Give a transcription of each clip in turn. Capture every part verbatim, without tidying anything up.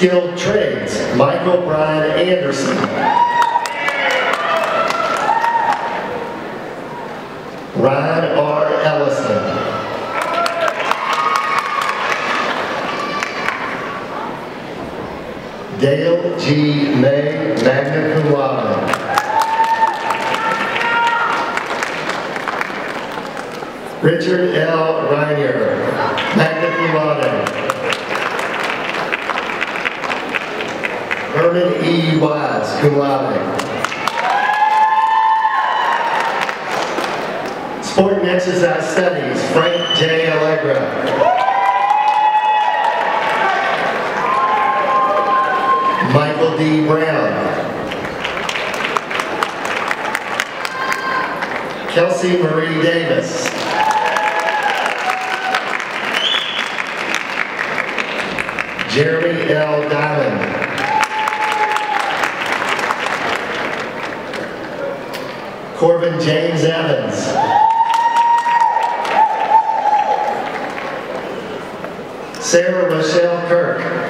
Skilled Trades, Michael Brian Anderson. Ryan R. Ellison. Dale G. May, magna cum laude. Richard L. Reinier, magna cum laude. Herman E. Wise, cum laude. Sport and Exercise Studies, Frank J. Allegra. Michael D. Brown. Kelsey Marie Davis. Jeremy L. Diamond. Corbin James Evans. Sarah Michelle Kirk.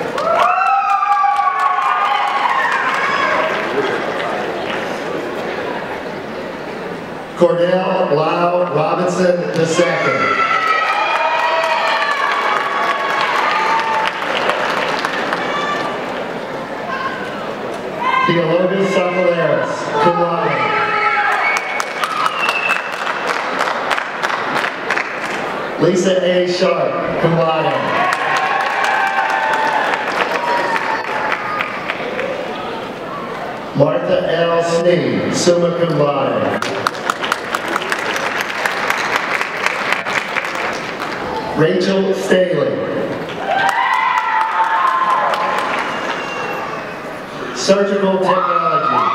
Cordell Lau Robinson the second. Theologus Sacaleras, cum laude. Lisa A. Sharp, cum laude. Martha L. Sneed, summa cum laude. Rachel Staley. Surgical Technology.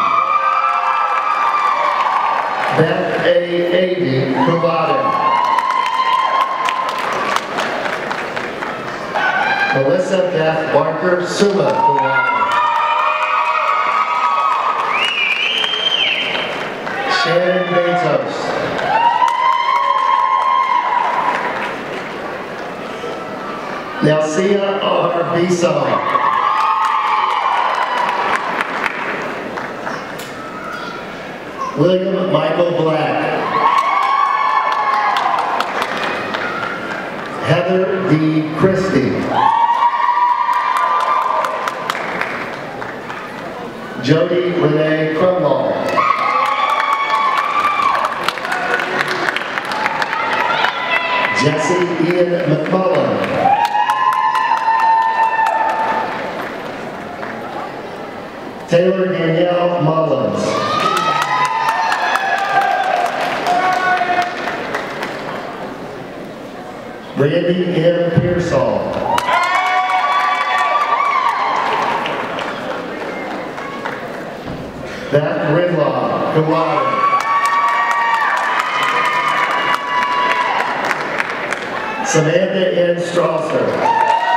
Beth A. Avey, cum laude. Melissa Beth Barker, summa cum laude. Shannon Bezos. Nelcia R. Besaw. William Michael Black. Heather D. Christie. Jody Renee Crumlall. Jesse Ian McMullen. Taylor Danielle Mullins. Randy M. Pearsall. Beth Ridlaw, cum laude. Samantha N. Strasser.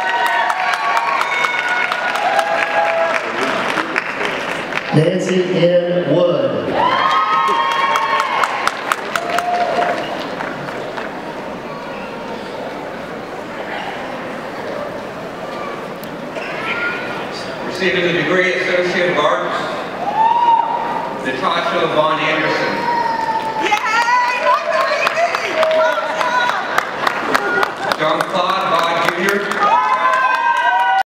Nancy N. Wood. Receiving the degree Associate of Arts, Natasha Von Anderson. Yay! John Claude